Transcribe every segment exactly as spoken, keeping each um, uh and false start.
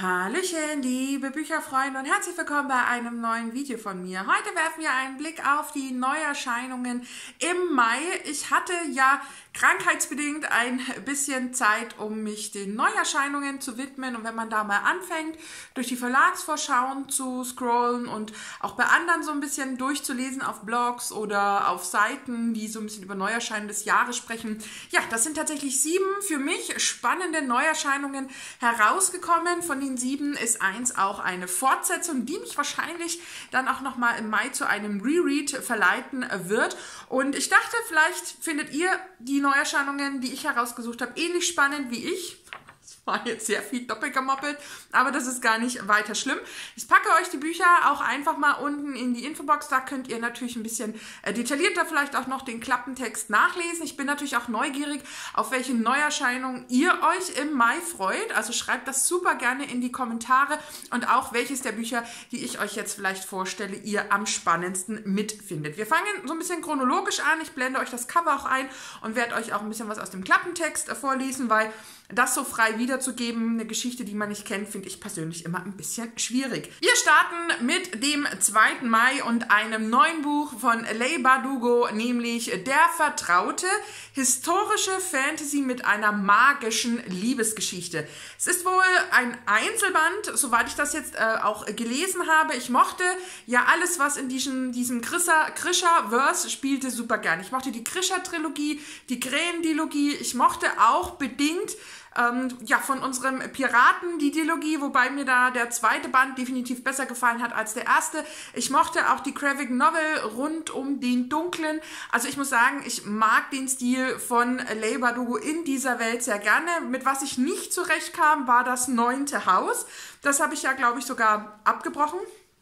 Hallöchen, liebe Bücherfreunde und herzlich willkommen bei einem neuen Video von mir. Heute werfen wir einen Blick auf die Neuerscheinungen im Mai. Ich hatte ja krankheitsbedingt ein bisschen Zeit, um mich den Neuerscheinungen zu widmen. Und wenn man da mal anfängt, durch die Verlagsvorschauen zu scrollen und auch bei anderen so ein bisschen durchzulesen auf Blogs oder auf Seiten, die so ein bisschen über Neuerscheinungen des Jahres sprechen. Ja, das sind tatsächlich sieben für mich spannende Neuerscheinungen herausgekommen. Von den sieben ist eins auch eine Fortsetzung, die mich wahrscheinlich dann auch nochmal im Mai zu einem Reread verleiten wird. Und ich dachte, vielleicht findet ihr die Neuerscheinungen, die ich herausgesucht habe, ähnlich spannend wie ich. Es war jetzt sehr viel doppelt gemoppelt, aber das ist gar nicht weiter schlimm. Ich packe euch die Bücher auch einfach mal unten in die Infobox. Da könnt ihr natürlich ein bisschen äh, detaillierter vielleicht auch noch den Klappentext nachlesen. Ich bin natürlich auch neugierig, auf welche Neuerscheinungen ihr euch im Mai freut. Also schreibt das super gerne in die Kommentare und auch welches der Bücher, die ich euch jetzt vielleicht vorstelle, ihr am spannendsten mitfindet. Wir fangen so ein bisschen chronologisch an. Ich blende euch das Cover auch ein und werde euch auch ein bisschen was aus dem Klappentext äh, vorlesen, weil das so frei wiederzugeben, eine Geschichte, die man nicht kennt, finde ich persönlich immer ein bisschen schwierig. Wir starten mit dem zweiten Mai und einem neuen Buch von Leigh Bardugo, nämlich Der Vertraute, historische Fantasy mit einer magischen Liebesgeschichte. Es ist wohl ein Einzelband, soweit ich das jetzt äh, auch gelesen habe. Ich mochte ja alles, was in diesem, diesem Grisha-Verse spielte, super gern. Ich mochte die Grisha-Trilogie, die Krähen-Dilogie. Ich mochte auch bedingt Ähm, ja, von unserem Piraten die Dilogie, wobei mir da der zweite Band definitiv besser gefallen hat als der erste. Ich mochte auch die Graphic Novel rund um den Dunklen. Also ich muss sagen, ich mag den Stil von Leigh Bardugo in dieser Welt sehr gerne. Mit was ich nicht zurechtkam, war das neunte Haus. Das habe ich ja, glaube ich, sogar abgebrochen.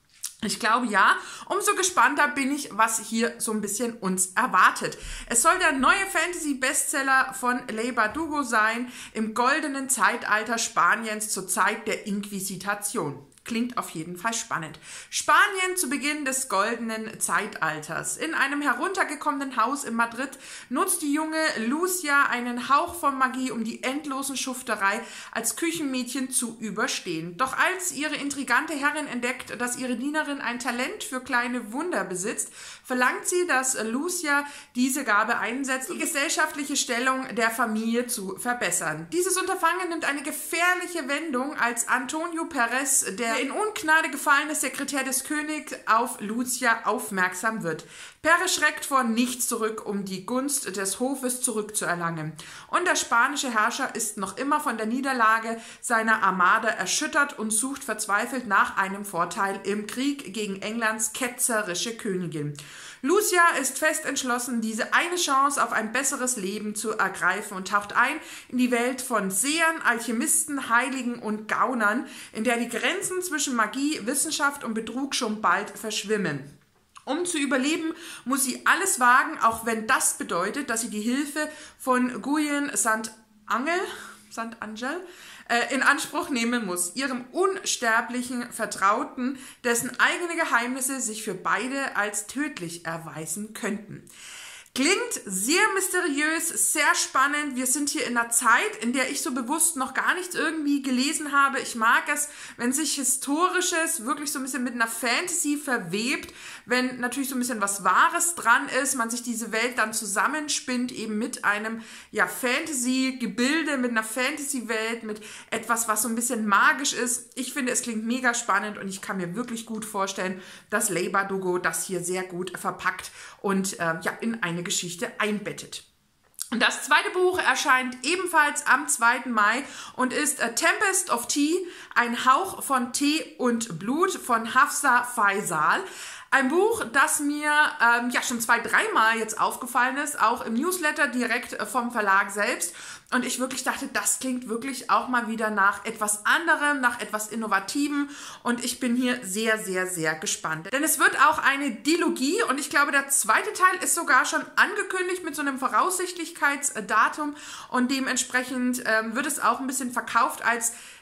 Ich glaube ja. Umso gespannter bin ich, was hier so ein bisschen uns erwartet. Es soll der neue Fantasy-Bestseller von Leigh Bardugo sein, im goldenen Zeitalter Spaniens zur Zeit der Inquisition. Klingt auf jeden Fall spannend. Spanien zu Beginn des goldenen Zeitalters. In einem heruntergekommenen Haus in Madrid nutzt die junge Lucia einen Hauch von Magie, um die endlosen Schufterei als Küchenmädchen zu überstehen. Doch als ihre intrigante Herrin entdeckt, dass ihre Dienerin ein Talent für kleine Wunder besitzt, verlangt sie, dass Lucia diese Gabe einsetzt, die gesellschaftliche Stellung der Familie zu verbessern. Dieses Unterfangen nimmt eine gefährliche Wendung, als Antonio Perez, der in Ungnade gefallene Sekretär des Königs, auf Lucia aufmerksam wird. Perez schreckt vor nichts zurück, um die Gunst des Hofes zurückzuerlangen. Und der spanische Herrscher ist noch immer von der Niederlage seiner Armada erschüttert und sucht verzweifelt nach einem Vorteil im Krieg gegen Englands ketzerische Königin. Lucia ist fest entschlossen, diese eine Chance auf ein besseres Leben zu ergreifen und taucht ein in die Welt von Sehern, Alchemisten, Heiligen und Gaunern, in der die Grenzen zwischen Magie, Wissenschaft und Betrug schon bald verschwimmen. Um zu überleben, muss sie alles wagen, auch wenn das bedeutet, dass sie die Hilfe von Guyen Sant'Angel, Sant'Angel äh, in Anspruch nehmen muss, ihrem unsterblichen Vertrauten, dessen eigene Geheimnisse sich für beide als tödlich erweisen könnten. Klingt sehr mysteriös, sehr spannend. Wir sind hier in einer Zeit, in der ich so bewusst noch gar nichts irgendwie gelesen habe. Ich mag es, wenn sich Historisches wirklich so ein bisschen mit einer Fantasy verwebt, wenn natürlich so ein bisschen was Wahres dran ist, man sich diese Welt dann zusammenspinnt, eben mit einem ja, Fantasy-Gebilde, mit einer Fantasy-Welt, mit etwas, was so ein bisschen magisch ist. Ich finde, es klingt mega spannend und ich kann mir wirklich gut vorstellen, dass Leigh Bardugo das hier sehr gut verpackt und äh, ja, in eine Geschichte einbettet. Und das zweite Buch erscheint ebenfalls am zweiten Mai und ist A Tempest of Tea, ein Hauch von Tee und Blut von Hafsa Faisal. Ein Buch, das mir ähm, ja schon zwei, dreimal jetzt aufgefallen ist, auch im Newsletter direkt vom Verlag selbst. Und ich wirklich dachte, das klingt wirklich auch mal wieder nach etwas anderem, nach etwas Innovativem. Und ich bin hier sehr, sehr, sehr gespannt. Denn es wird auch eine Dilogie und ich glaube, der zweite Teil ist sogar schon angekündigt mit so einem Voraussichtlichkeitsdatum. Und dementsprechend ähm, wird es auch ein bisschen verkauft als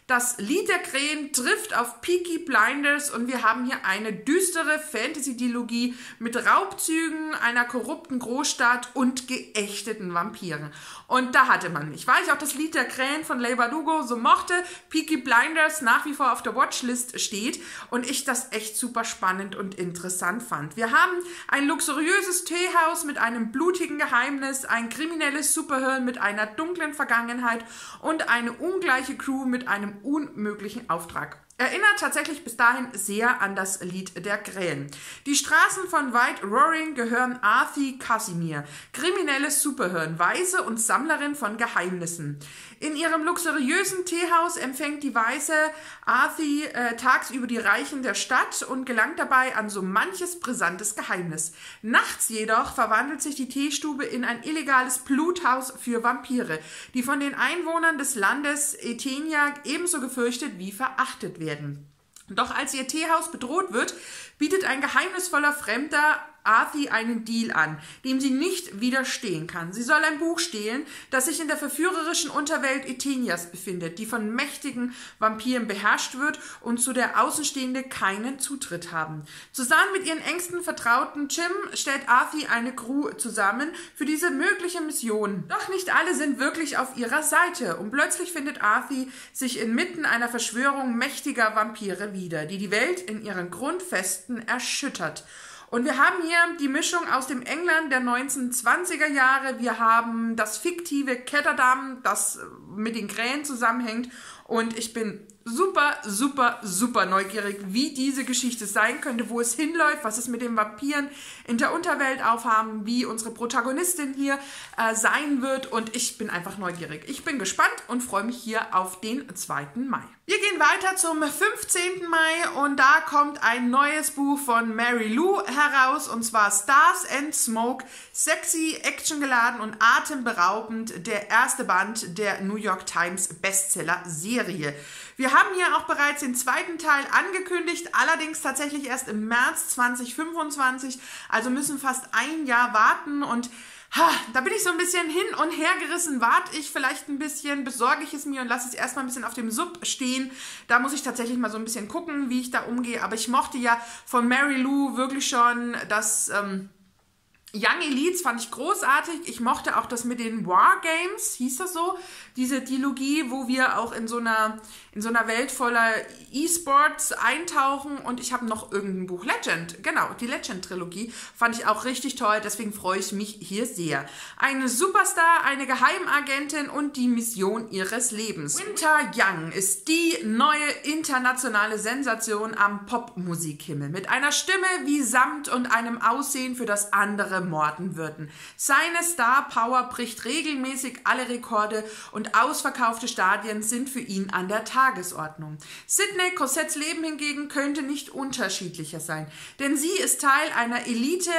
Das Lied der Krähen trifft auf Peaky Blinders und wir haben hier eine düstere Fantasy-Dilogie mit Raubzügen, einer korrupten Großstadt und geächteten Vampiren. Und da hatte man mich. Weil ich auch das Lied der Krähen von Leigh Bardugo so mochte, Peaky Blinders nach wie vor auf der Watchlist steht und ich das echt super spannend und interessant fand. Wir haben ein luxuriöses Teehaus mit einem blutigen Geheimnis, ein kriminelles Superhirn mit einer dunklen Vergangenheit und eine ungleiche Crew mit einem unmöglichen Auftrag. Erinnert tatsächlich bis dahin sehr an das Lied der Krähen. Die Straßen von White Roaring gehören Arthie Casimir, kriminelles Superhirn, Weise und Sammlerin von Geheimnissen. In ihrem luxuriösen Teehaus empfängt die Weise Arthie äh, tagsüber die Reichen der Stadt und gelangt dabei an so manches brisantes Geheimnis. Nachts jedoch verwandelt sich die Teestube in ein illegales Bluthaus für Vampire, die von den Einwohnern des Landes Eternia ebenso gefürchtet wie verachtet werden. Doch als ihr Teehaus bedroht wird, bietet ein geheimnisvoller Fremder Arthie einen Deal an, dem sie nicht widerstehen kann. Sie soll ein Buch stehlen, das sich in der verführerischen Unterwelt Eternias befindet, die von mächtigen Vampiren beherrscht wird und zu der Außenstehende keinen Zutritt haben. Zusammen mit ihren engsten Vertrauten Jim stellt Arthie eine Crew zusammen für diese mögliche Mission. Doch nicht alle sind wirklich auf ihrer Seite und plötzlich findet Arthie sich inmitten einer Verschwörung mächtiger Vampire wieder, die die Welt in ihren Grundfesten erschüttert. Und wir haben hier die Mischung aus dem England der neunzehnhundertzwanziger Jahre. Wir haben das fiktive Ketterdam, das mit den Krähen zusammenhängt. Und ich bin super, super, super neugierig, wie diese Geschichte sein könnte, wo es hinläuft, was es mit den Vampiren in der Unterwelt aufhaben, wie unsere Protagonistin hier äh, sein wird. Und ich bin einfach neugierig. Ich bin gespannt und freue mich hier auf den zweiten Mai. Wir gehen weiter zum fünfzehnten Mai und da kommt ein neues Buch von Mary Lou heraus und zwar Stars and Smoke, sexy, actiongeladen und atemberaubend, der erste Band der New York Times Bestseller-Serie. Wir haben hier auch bereits den zweiten Teil angekündigt, allerdings tatsächlich erst im März zweitausendfünfundzwanzig, also müssen fast ein Jahr warten und ha, da bin ich so ein bisschen hin und her gerissen. Warte ich vielleicht ein bisschen, besorge ich es mir und lasse es erstmal ein bisschen auf dem Sub stehen. Da muss ich tatsächlich mal so ein bisschen gucken, wie ich da umgehe. Aber ich mochte ja von Mary Lou wirklich schon das Ähm, Young Elites fand ich großartig. Ich mochte auch das mit den Wargames, hieß das so, diese Dilogie, wo wir auch in so einer, in so einer Welt voller E-Sports eintauchen und ich habe noch irgendein Buch, Legend, genau, die Legend-Trilogie, fand ich auch richtig toll, deswegen freue ich mich hier sehr. Eine Superstar, eine Geheimagentin und die Mission ihres Lebens. Winter Young ist die neue internationale Sensation am Popmusikhimmel, mit einer Stimme wie Samt und einem Aussehen, für das andere morden würden. Seine Star-Power bricht regelmäßig alle Rekorde und ausverkaufte Stadien sind für ihn an der Tagesordnung. Sidney Cosettes Leben hingegen könnte nicht unterschiedlicher sein, denn sie ist Teil einer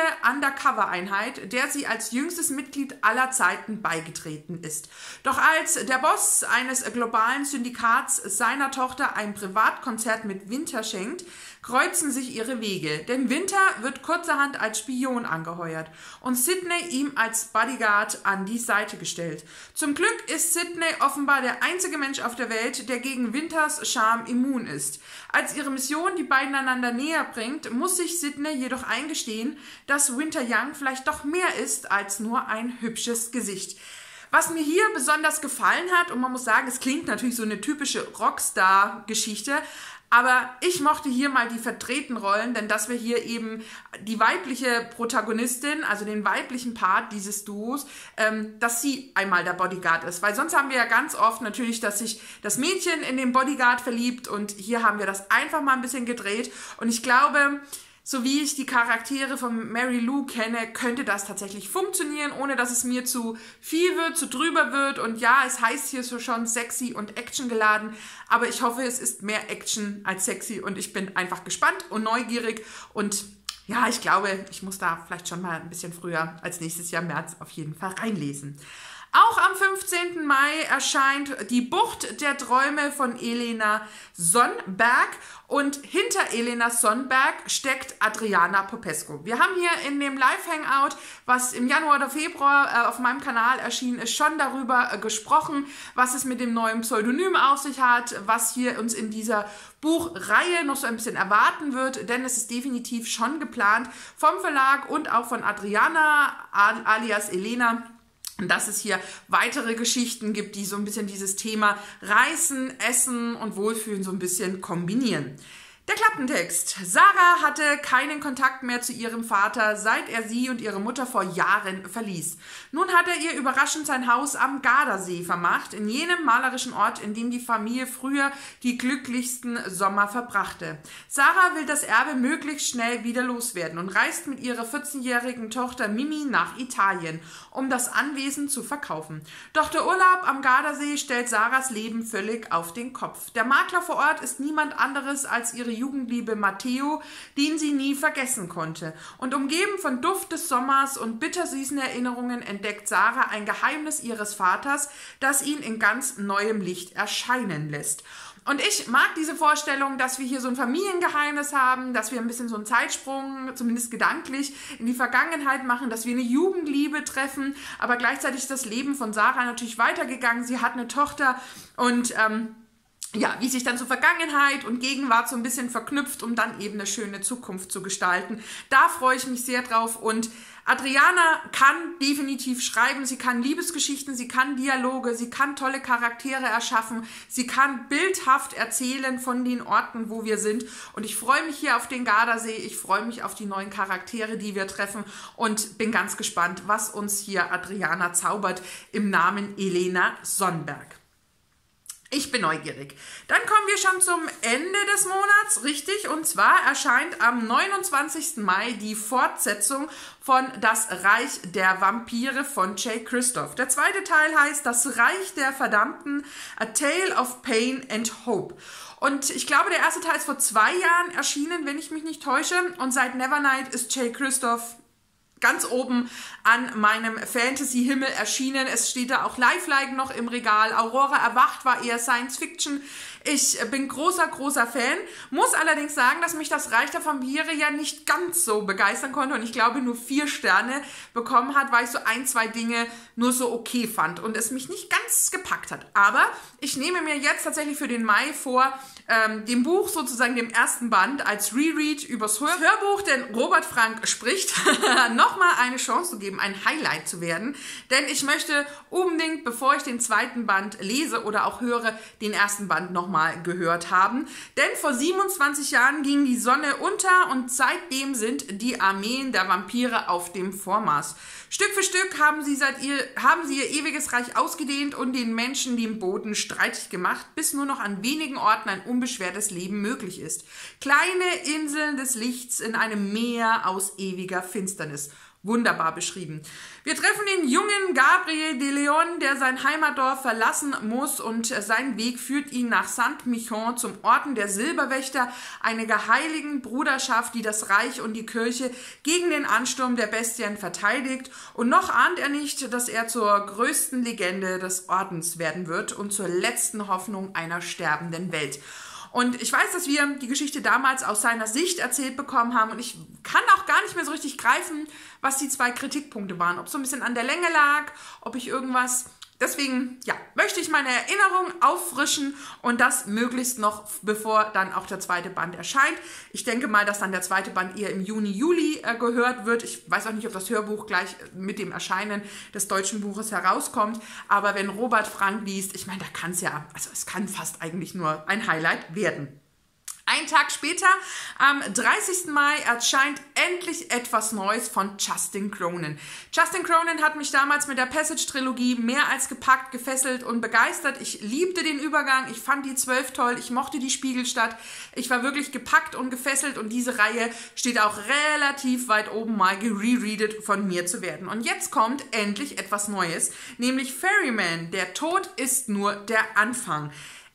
Elite-Undercover-Einheit, der sie als jüngstes Mitglied aller Zeiten beigetreten ist. Doch als der Boss eines globalen Syndikats seiner Tochter ein Privatkonzert mit Winter schenkt, kreuzen sich ihre Wege, denn Winter wird kurzerhand als Spion angeheuert und Sidney ihm als Bodyguard an die Seite gestellt. Zum Glück ist Sidney offenbar der einzige Mensch auf der Welt, der gegen Winters Charme immun ist. Als ihre Mission die beiden einander näher bringt, muss sich Sidney jedoch eingestehen, dass Winter Young vielleicht doch mehr ist als nur ein hübsches Gesicht. Was mir hier besonders gefallen hat, und man muss sagen, es klingt natürlich so eine typische Rockstar-Geschichte, aber ich mochte hier mal die verdrehten Rollen, denn dass wir hier eben die weibliche Protagonistin, also den weiblichen Part dieses Duos, ähm, dass sie einmal der Bodyguard ist. Weil sonst haben wir ja ganz oft natürlich, dass sich das Mädchen in den Bodyguard verliebt und hier haben wir das einfach mal ein bisschen gedreht. Und ich glaube, so wie ich die Charaktere von Mary Lou kenne, könnte das tatsächlich funktionieren, ohne dass es mir zu viel wird, zu drüber wird. Und ja, es heißt hier so schon sexy und actiongeladen, aber ich hoffe, es ist mehr Action als sexy und ich bin einfach gespannt und neugierig und ja, ich glaube, ich muss da vielleicht schon mal ein bisschen früher als nächstes Jahr März auf jeden Fall reinlesen. Auch am fünfzehnten Mai erscheint Die Bucht der Träume von Elena Sonnberg und hinter Elena Sonnberg steckt Adriana Popescu. Wir haben hier in dem Live-Hangout, was im Januar oder Februar äh, auf meinem Kanal erschienen ist, schon darüber äh, gesprochen, was es mit dem neuen Pseudonym auf sich hat, was hier uns in dieser Buchreihe noch so ein bisschen erwarten wird, denn es ist definitiv schon geplant vom Verlag und auch von Adriana alias Elena, dass es hier weitere Geschichten gibt, die so ein bisschen dieses Thema Reisen, Essen und Wohlfühlen so ein bisschen kombinieren. Der Klappentext. Sarah hatte keinen Kontakt mehr zu ihrem Vater, seit er sie und ihre Mutter vor Jahren verließ. Nun hat er ihr überraschend sein Haus am Gardasee vermacht, in jenem malerischen Ort, in dem die Familie früher die glücklichsten Sommer verbrachte. Sarah will das Erbe möglichst schnell wieder loswerden und reist mit ihrer vierzehnjährigen Tochter Mimi nach Italien, um das Anwesen zu verkaufen. Doch der Urlaub am Gardasee stellt Sarahs Leben völlig auf den Kopf. Der Makler vor Ort ist niemand anderes als ihre Jugendliebe Matteo, den sie nie vergessen konnte. Und umgeben von Duft des Sommers und bittersüßen Erinnerungen entdeckt Sarah ein Geheimnis ihres Vaters, das ihn in ganz neuem Licht erscheinen lässt. Und ich mag diese Vorstellung, dass wir hier so ein Familiengeheimnis haben, dass wir ein bisschen so einen Zeitsprung, zumindest gedanklich, in die Vergangenheit machen, dass wir eine Jugendliebe treffen, aber gleichzeitig ist das Leben von Sarah natürlich weitergegangen. Sie hat eine Tochter und ähm, ja, wie sich dann so Vergangenheit und Gegenwart so ein bisschen verknüpft, um dann eben eine schöne Zukunft zu gestalten. Da freue ich mich sehr drauf und Adriana kann definitiv schreiben, sie kann Liebesgeschichten, sie kann Dialoge, sie kann tolle Charaktere erschaffen, sie kann bildhaft erzählen von den Orten, wo wir sind und ich freue mich hier auf den Gardasee, ich freue mich auf die neuen Charaktere, die wir treffen und bin ganz gespannt, was uns hier Adriana zaubert im Namen Elena Sonnberg. Ich bin neugierig. Dann kommen wir schon zum Ende des Monats, richtig, und zwar erscheint am neunundzwanzigsten Mai die Fortsetzung von Das Reich der Vampire von Jay Kristoff. Der zweite Teil heißt Das Reich der Verdammten, A Tale of Pain and Hope. Und ich glaube, der erste Teil ist vor zwei Jahren erschienen, wenn ich mich nicht täusche, und seit Nevernight ist Jay Kristoff ganz oben an meinem Fantasy-Himmel erschienen. Es steht da auch Lifelike noch im Regal. Aurora erwacht war eher Science-Fiction. Ich bin großer, großer Fan. Muss allerdings sagen, dass mich das Reich der Vampire ja nicht ganz so begeistern konnte und ich glaube nur vier Sterne bekommen hat, weil ich so ein, zwei Dinge nur so okay fand und es mich nicht ganz gepackt hat. Aber ich nehme mir jetzt tatsächlich für den Mai vor, ähm, dem Buch sozusagen, dem ersten Band als Reread übers Hör Hörbuch, denn Robert Frank spricht, nochmal eine Chance zu geben, ein Highlight zu werden. Denn ich möchte unbedingt, bevor ich den zweiten Band lese oder auch höre, den ersten Band nochmal gehört haben. Denn vor siebenundzwanzig Jahren ging die Sonne unter und seitdem sind die Armeen der Vampire auf dem Vormarsch. Stück für Stück haben sie, seit ihr, haben sie ihr ewiges Reich ausgedehnt und den Menschen den Boden streitig gemacht, bis nur noch an wenigen Orten ein unbeschwertes Leben möglich ist. Kleine Inseln des Lichts in einem Meer aus ewiger Finsternis. Wunderbar beschrieben. Wir treffen den jungen Gabriel de Leon, der sein Heimatdorf verlassen muss und sein Weg führt ihn nach Saint-Michon zum Orden der Silberwächter, eine geheiligen Bruderschaft, die das Reich und die Kirche gegen den Ansturm der Bestien verteidigt. Und noch ahnt er nicht, dass er zur größten Legende des Ordens werden wird und zur letzten Hoffnung einer sterbenden Welt. Und ich weiß, dass wir die Geschichte damals aus seiner Sicht erzählt bekommen haben und ich kann auch gar nicht mehr so richtig greifen, was die zwei Kritikpunkte waren. Ob es so ein bisschen an der Länge lag, ob ich irgendwas... Deswegen, ja, möchte ich meine Erinnerung auffrischen und das möglichst noch, bevor dann auch der zweite Band erscheint. Ich denke mal, dass dann der zweite Band eher im Juni, Juli äh, gehört wird. Ich weiß auch nicht, ob das Hörbuch gleich mit dem Erscheinen des deutschen Buches herauskommt. Aber wenn Robert Frank liest, ich meine, da kann es ja, also es kann fast eigentlich nur ein Highlight werden. Ein Tag später, am dreißigsten Mai, erscheint endlich etwas Neues von Justin Cronin. Justin Cronin hat mich damals mit der Passage-Trilogie mehr als gepackt, gefesselt und begeistert. Ich liebte den Übergang, ich fand die zwölf toll, ich mochte die Spiegelstadt. Ich war wirklich gepackt und gefesselt und diese Reihe steht auch relativ weit oben mal gerereadet von mir zu werden. Und jetzt kommt endlich etwas Neues, nämlich Ferryman, der Tod ist nur der Anfang.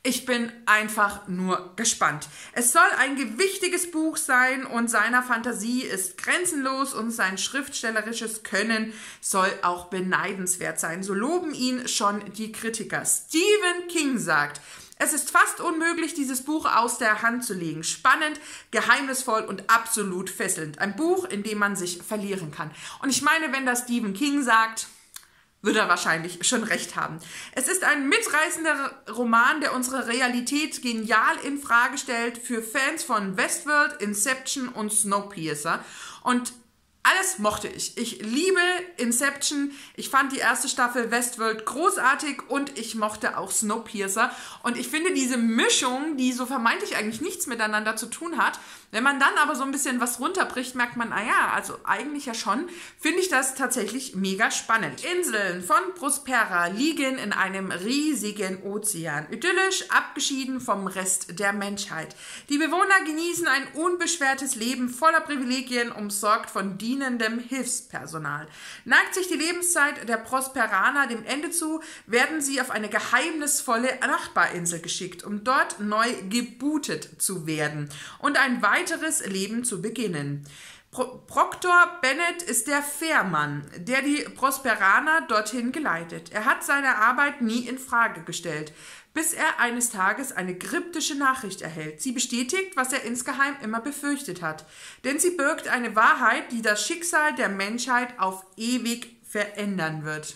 Ich bin einfach nur gespannt. Es soll ein gewichtiges Buch sein und seiner Fantasie ist grenzenlos und sein schriftstellerisches Können soll auch beneidenswert sein. So loben ihn schon die Kritiker. Stephen King sagt: Es ist fast unmöglich, dieses Buch aus der Hand zu legen. Spannend, geheimnisvoll und absolut fesselnd. Ein Buch, in dem man sich verlieren kann. Und ich meine, wenn das Stephen King sagt, würde er wahrscheinlich schon recht haben. Es ist ein mitreißender Roman, der unsere Realität genial in Frage stellt für Fans von Westworld, Inception und Snowpiercer. Und alles mochte ich. Ich liebe Inception, ich fand die erste Staffel Westworld großartig und ich mochte auch Snowpiercer. Und ich finde diese Mischung, die so vermeintlich eigentlich nichts miteinander zu tun hat, wenn man dann aber so ein bisschen was runterbricht, merkt man, ah ja, also eigentlich ja schon, finde ich das tatsächlich mega spannend. Inseln von Prospera liegen in einem riesigen Ozean, idyllisch abgeschieden vom Rest der Menschheit. Die Bewohner genießen ein unbeschwertes Leben voller Privilegien, umsorgt von dienendem Hilfspersonal. Neigt sich die Lebenszeit der Prosperaner dem Ende zu, werden sie auf eine geheimnisvolle Nachbarinsel geschickt, um dort neu gebootet zu werden und ein weiteres Leben zu beginnen. Pro Proctor Bennett ist der Fährmann, der die Prosperaner dorthin geleitet. Er hat seine Arbeit nie in Frage gestellt, bis er eines Tages eine kryptische Nachricht erhält. Sie bestätigt, was er insgeheim immer befürchtet hat. Denn sie birgt eine Wahrheit, die das Schicksal der Menschheit auf ewig verändern wird.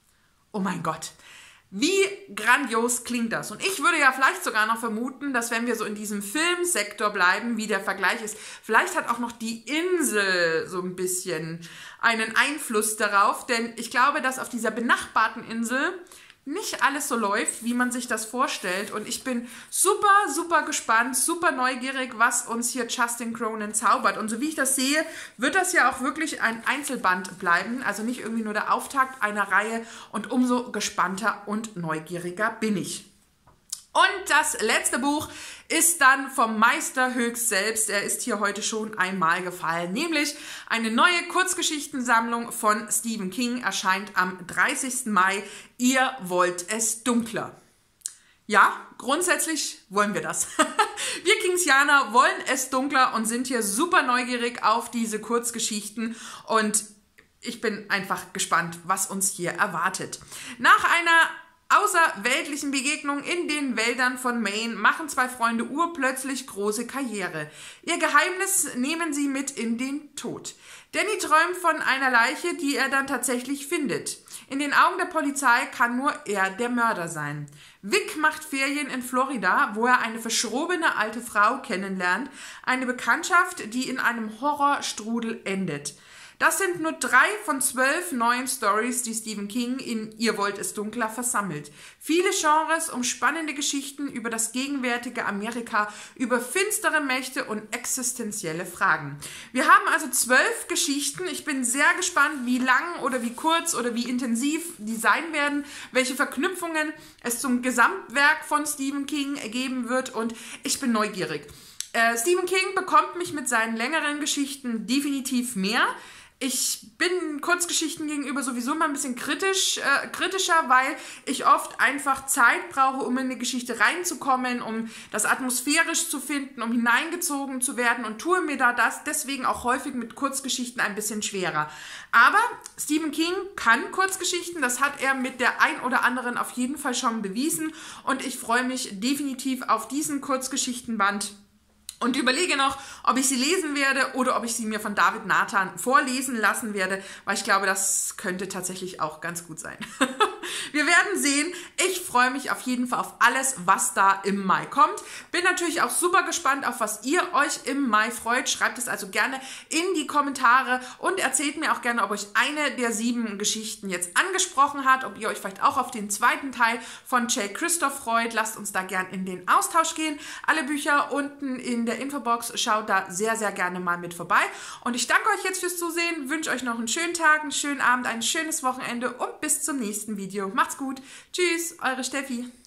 Oh mein Gott! Wie grandios klingt das? Und ich würde ja vielleicht sogar noch vermuten, dass wenn wir so in diesem Filmsektor bleiben, wie der Vergleich ist, vielleicht hat auch noch die Insel so ein bisschen einen Einfluss darauf, denn ich glaube, dass auf dieser benachbarten Insel nicht alles so läuft, wie man sich das vorstellt. Und ich bin super, super gespannt, super neugierig, was uns hier Justin Cronin zaubert. Und so wie ich das sehe, wird das ja auch wirklich ein Einzelband bleiben. Also nicht irgendwie nur der Auftakt einer Reihe. Und umso gespannter und neugieriger bin ich. Und das letzte Buch ist dann vom Meister höchst selbst. Er ist hier heute schon einmal gefallen. Nämlich eine neue Kurzgeschichtensammlung von Stephen King erscheint am dreißigsten Mai. Ihr wollt es dunkler. Ja, grundsätzlich wollen wir das. Wir Kingsianer wollen es dunkler und sind hier super neugierig auf diese Kurzgeschichten. Und ich bin einfach gespannt, was uns hier erwartet. Nach einer außerweltlichen Begegnung in den Wäldern von Maine machen zwei Freunde urplötzlich große Karriere. Ihr Geheimnis nehmen sie mit in den Tod. Danny träumt von einer Leiche, die er dann tatsächlich findet. In den Augen der Polizei kann nur er der Mörder sein. Vic macht Ferien in Florida, wo er eine verschrobene alte Frau kennenlernt. Eine Bekanntschaft, die in einem Horrorstrudel endet. Das sind nur drei von zwölf neuen Stories, die Stephen King in Ihr wollt es dunkler versammelt. Viele Genres um spannende Geschichten über das gegenwärtige Amerika, über finstere Mächte und existenzielle Fragen. Wir haben also zwölf Geschichten. Ich bin sehr gespannt, wie lang oder wie kurz oder wie intensiv die sein werden, welche Verknüpfungen es zum Gesamtwerk von Stephen King geben wird und ich bin neugierig. Äh, Stephen King bekommt mich mit seinen längeren Geschichten definitiv mehr. Ich bin Kurzgeschichten gegenüber sowieso mal ein bisschen kritisch, äh, kritischer, weil ich oft einfach Zeit brauche, um in eine Geschichte reinzukommen, um das atmosphärisch zu finden, um hineingezogen zu werden und tue mir da das deswegen auch häufig mit Kurzgeschichten ein bisschen schwerer. Aber Stephen King kann Kurzgeschichten, das hat er mit der ein oder anderen auf jeden Fall schon bewiesen und ich freue mich definitiv auf diesen Kurzgeschichtenband. Und überlege noch, ob ich sie lesen werde oder ob ich sie mir von David Nathan vorlesen lassen werde, weil ich glaube, das könnte tatsächlich auch ganz gut sein. Wir werden sehen. Ich freue mich auf jeden Fall auf alles, was da im Mai kommt. Bin natürlich auch super gespannt, auf was ihr euch im Mai freut. Schreibt es also gerne in die Kommentare und erzählt mir auch gerne, ob euch eine der sieben Geschichten jetzt angesprochen hat, ob ihr euch vielleicht auch auf den zweiten Teil von Jay Kristoff freut. Lasst uns da gerne in den Austausch gehen. Alle Bücher unten in der Infobox, schaut da sehr, sehr gerne mal mit vorbei. Und ich danke euch jetzt fürs Zusehen, wünsche euch noch einen schönen Tag, einen schönen Abend, ein schönes Wochenende und bis zum nächsten Video. Macht's gut. Tschüss, eure Steffi.